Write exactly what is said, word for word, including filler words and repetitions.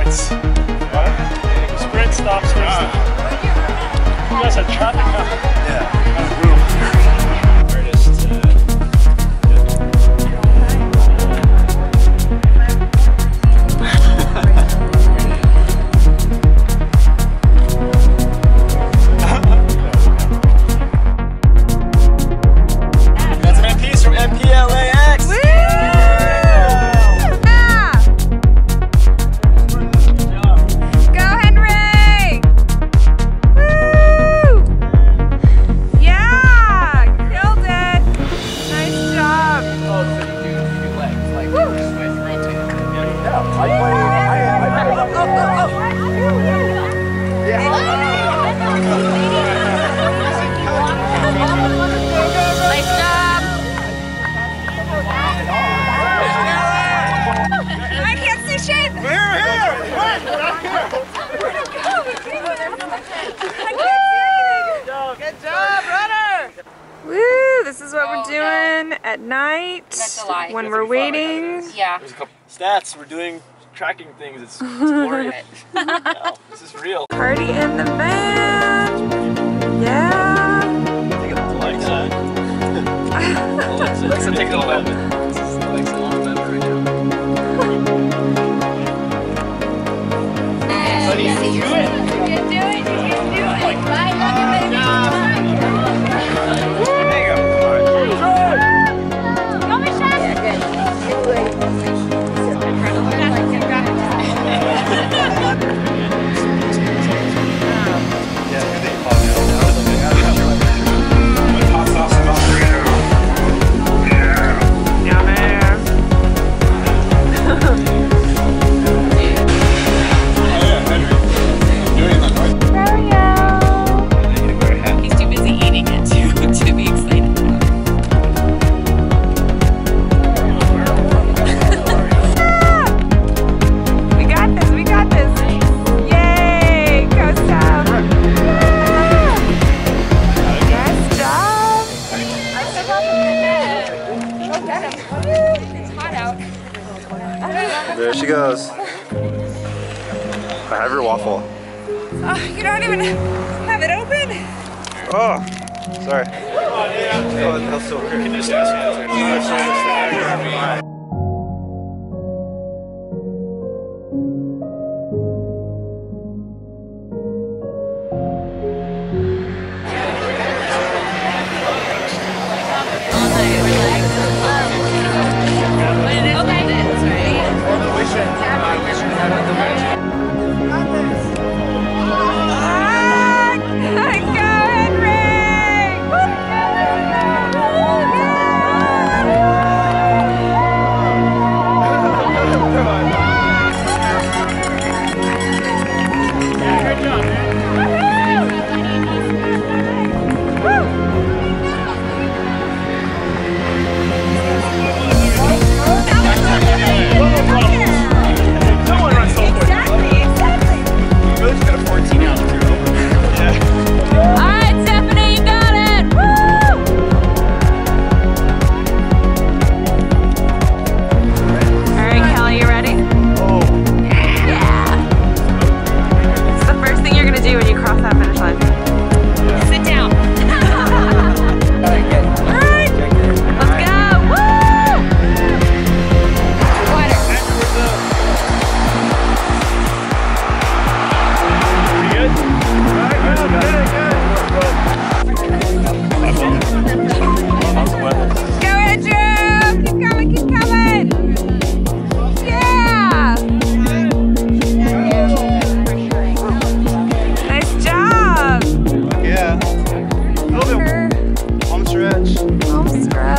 sprints. What? Sprint, stop, sprint, stop. You guys had traffic now? Yeah. That's an M Ps from N P L A X. Woo! This is what we're doing at night when we're waiting. Yeah. There's a couple stats. We're doing tracking things. It's, it's glorious. Wow, this is real. Party in the van. Yeah. Take it to Alexa. Alexa, take it to eleven. Alexa, on eleven right now. Buddy, you can do it. You can do it. You can do it. Bye, love you, baby. There she goes. I have your waffle. Oh, you don't even have it open? Oh, sorry. Oh, that's so weird. Home stretch.